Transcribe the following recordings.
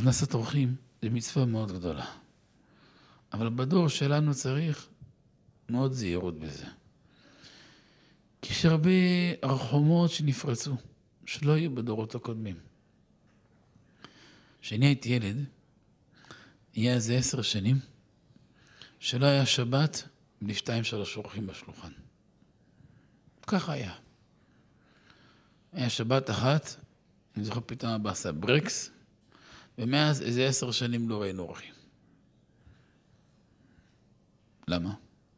הכנסת אורחים זה מצווה מאוד גדולה. אבל בדור שלנו צריך מאוד זהירות בזה. כי יש הרבה רחומות שנפרצו, שלא היו בדורות הקודמים. כשאני הייתי ילד, היה איזה 10 שנים, שלא היה שבת בלי 2-3 אורחים בשולחן. ככה היה. היה שבת אחת, אני זוכר פתאום הבא עשה ברקס, ומאז איזה 10 שנים לא ראינו אורחים. למה?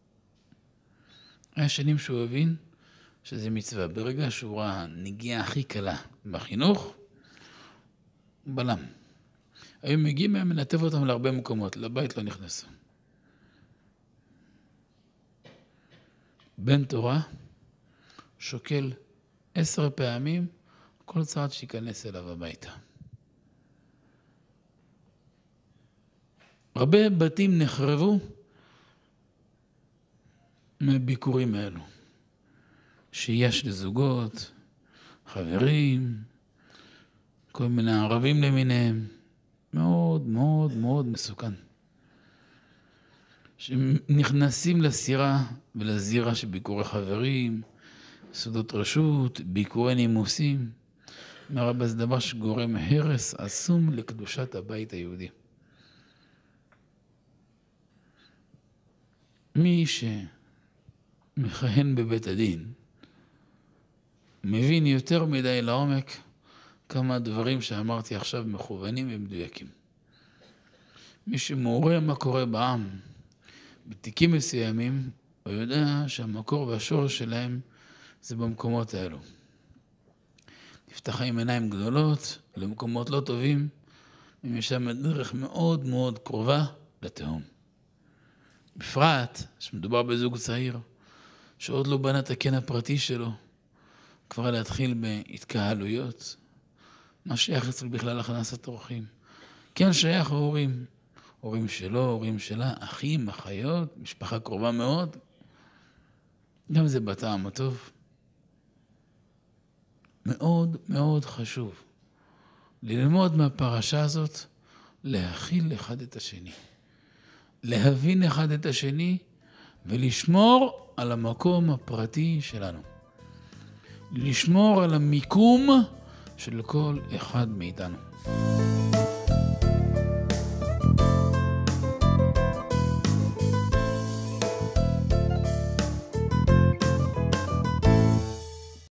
היה שנים שהוא הבין שזה מצווה. ברגע שהוא ראה נגיעה הכי קלה בחינוך, הוא בלם. היו מגיעים, היה מנתב אותם להרבה מקומות, לבית לא נכנסו. בן תורה שוקל 10 פעמים כל צעד שיכנס אליו הביתה. הרבה בתים נחרבו מהביקורים האלו. שיש לזוגות, חברים, כל מיני ערבים למיניהם. מאוד מאוד מאוד מסוכן. שנכנסים לסירה ולזירה של ביקורי חברים, סודות רשות, ביקורי נימוסים. מהרבה זה דבר שגורם הרס עצום לקדושת הבית היהודי. מי שמכהן בבית הדין, מבין יותר מדי לעומק כמה דברים שאמרתי עכשיו מכוונים ומדויקים. מי שמעורה מה קורה בעם, בתיקים מסוימים, הוא יודע שהמקור והשורש שלהם זה במקומות האלו. נפתחה עם עיניים גדולות למקומות לא טובים, ומשם דרך מאוד מאוד קרובה לתהום. בפרט שמדובר בזוג צעיר, שעוד לא בנה את הקן הפרטי שלו, כבר להתחיל בהתקהלויות. מה שייך אצל בכלל הכנסת אורחים? כן שייך הורים. הורים שלו, הורים שלה, אחים, אחיות, משפחה קרובה מאוד. גם זה בטעם הטוב. מאוד מאוד חשוב ללמוד מהפרשה הזאת, להכיל אחד את השני. להבין אחד את השני ולשמור על המקום הפרטי שלנו. לשמור על המיקום של כל אחד מאיתנו.